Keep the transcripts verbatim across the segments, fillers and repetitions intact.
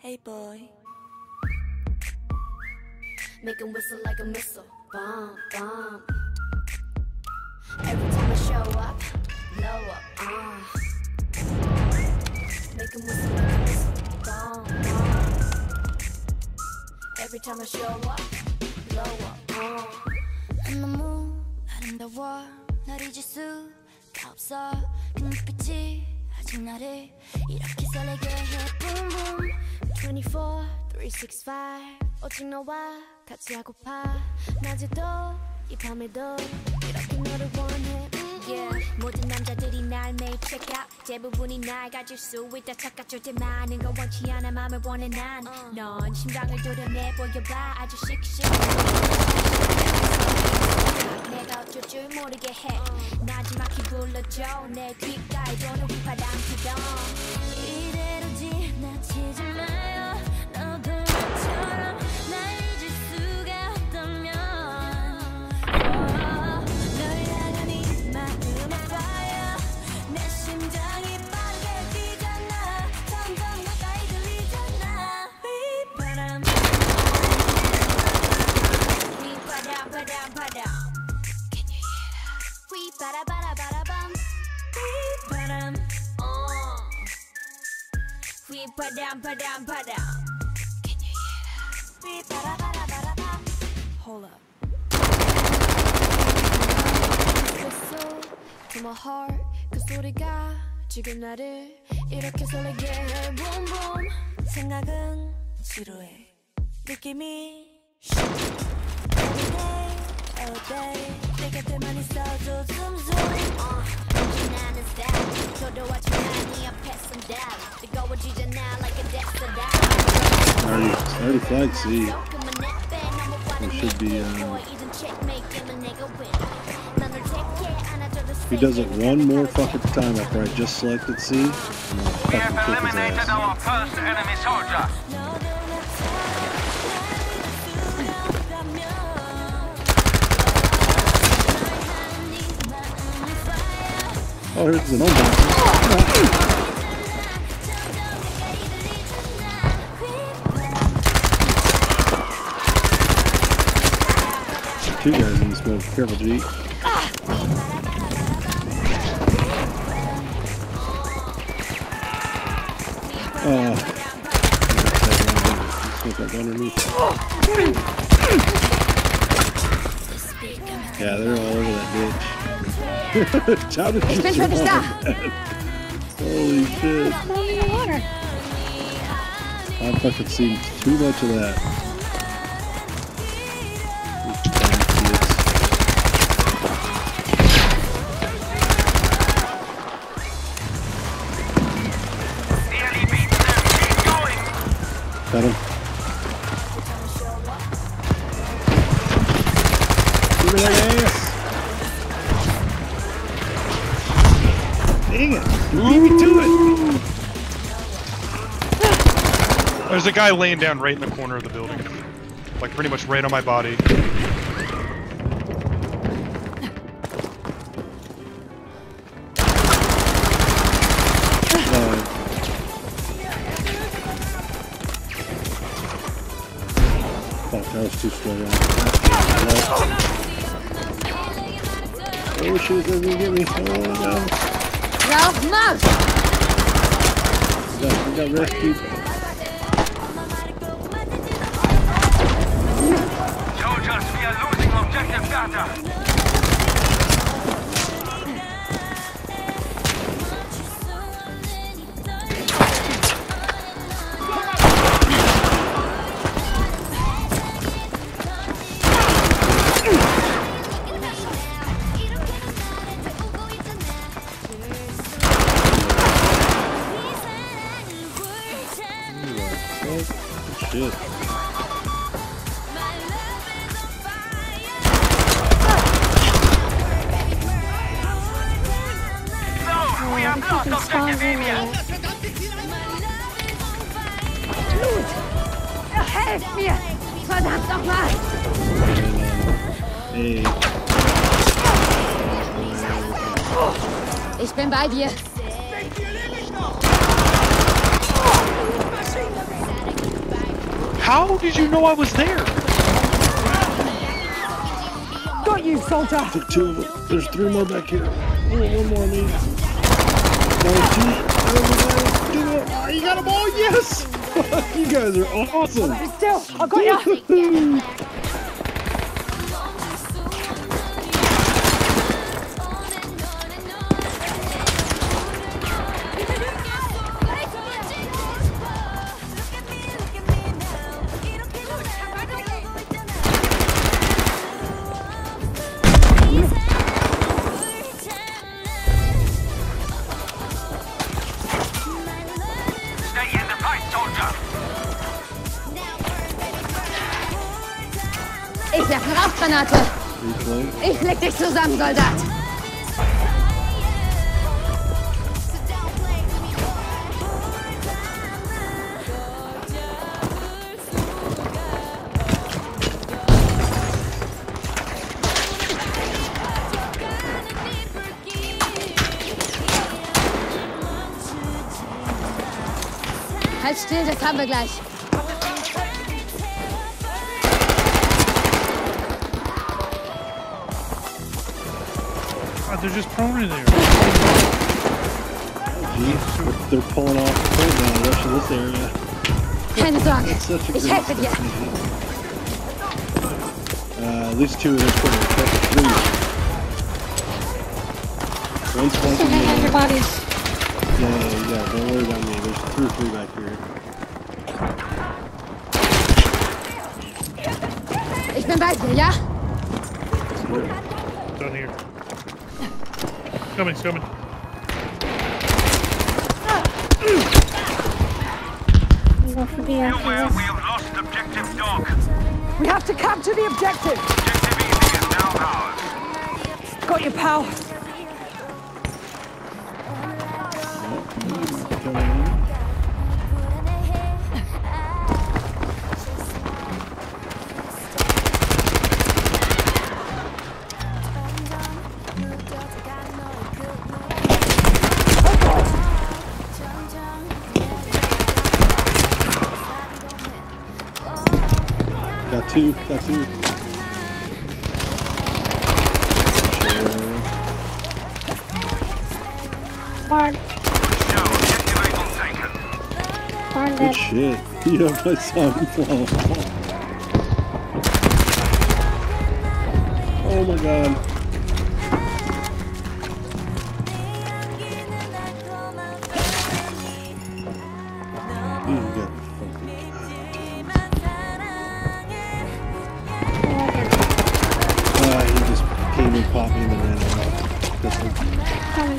Hey boy. Make him whistle like a missile. Bomb, bomb. Every time I show up, blow up, uh. Make him whistle like a missile. Bomb, bomb. Every time I show up, blow up, uh. 너무 아름다워 널 잊을 수가 없어 그 눈빛이 아직 나를 이렇게 설레게 해 Boom boom twenty-four, three sixty-five 오직 너와 같이 하고파 낮에도 이 밤에도 이렇게 너를 원해 yeah. 모든 남자들이 날 매일 check out 대부분이 날 가질 수 있다 착각할 때 많은 건 원치 않아 맘을 원해 난 넌 심장을 도려내 보여봐 아주 씩씩 내가 어쩔 줄 모르게 해 나지막히 불러줘 내 귓가에 도는 휘파람처럼 이대로 지나치지 마요 너도 나처럼 날 잊을 수가 없다면 널 향한 이 마음의 fire 내 심장이 빠르게 뛰잖아 점점 가까이 들리잖아 휘바람 휘바람 바람 바람 휘바라바라바라밤 휘바람 어 휘바람 바람 바람 Can you hear that? 휘바라바라바라밤 Hold up Whistle to my heart 그 소리가 지금 나를 이렇게 설레게 해 Boom boom 생각은 지루해 느낌이 Every day, all day 내 곁에만 있어줘 zoom zoom 나는 style 저도 아침에 네 앞에 선달 뜨거워지잖아 like a death Already, already flagged C. There should be, uh... if he does it one more fucking time after I just selected C, I'm gonna fucking kick his ass. Our first enemy soldier. Oh, here's an old one. Two guys in this smoke. Careful, G. Oh. Smoke like underneath. Yeah, they're all over that bitch. How did you survive that? Holy shit. I've fucking seen too much of that. Got him. Give me that ass. Dang it. Leave me to it. There's a guy laying down right in the corner of the building. Like pretty much right on my body. That was too slow. Oh shit, they're gonna get me. Oh no. Ralph, Mouse! We got, we got rescued. Soldiers, we are losing objective data. Shit. No, we have lost objective area. Helft mir! Verdammt nochmal! Hey. Ich bin bei dir. How did you know I was there? Got you, soldier. Took two of them. There's three more back here. Oh, one more, me. Another two. Another guy. Two more. Oh, you got them all. Yes. You guys are awesome. Still, I got you. Ich werfe eine Rauchgranate. Ich leg dich zusammen, Soldat. Halt still, das haben wir gleich. They're just prone in there. Jeez, they're pulling off the point now, rushing this area. Keine Sorge, That's such a ich great helfe dir. Uh, at least two of them put in three. One's flanking the other. Your bodies. Yeah, yeah, yeah, don't worry about me. There's two or three back here. Ich bin bei dir, ja? Down here. Coming, it's coming. Beware, we have lost objective dog. We have to capture the objective. Objective easy is now ours. Got your pal. Got two, got two. Hard. No, objective able taken. Hard Good dead. shit. Yeah, I saw him fall. Oh my god. You got fucking Uh, he just came and popped me and then ran away. This one. Coming.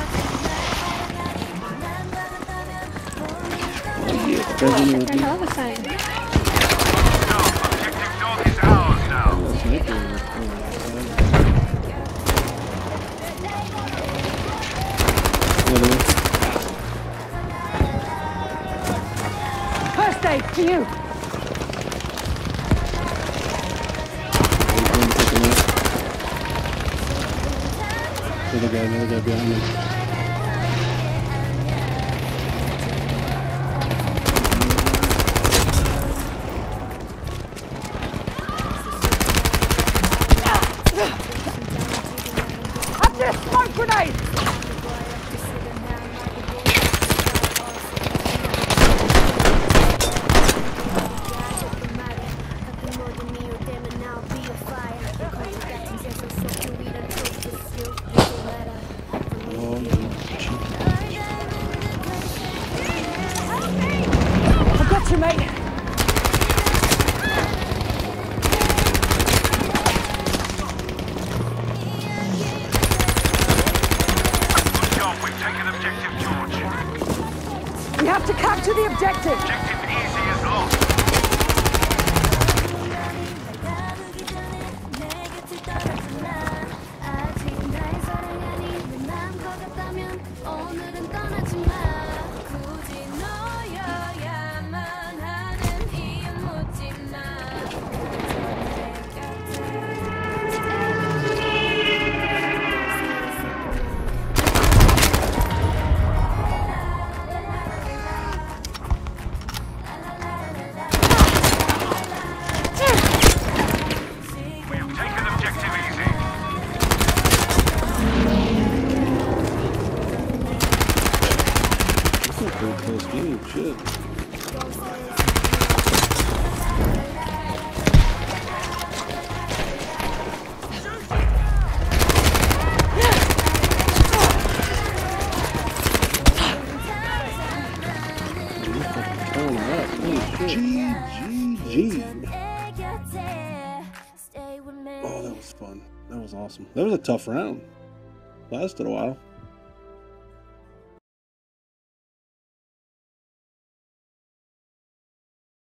Oh yeah, President There's another sign. No, objective dog is ours now. Oh, sniper. Oh, Another one. First aid to you. There's one taking it. Another guy, another guy behind me. Up there, smoke grenade. Oh, no. I've got you, mate. Good job, we've taken objective George. We have to capture the objective. Objective easy is lost. pretty close game. Shit. G G G. Oh, that was fun. That was awesome. That was a tough round. Lasted a while.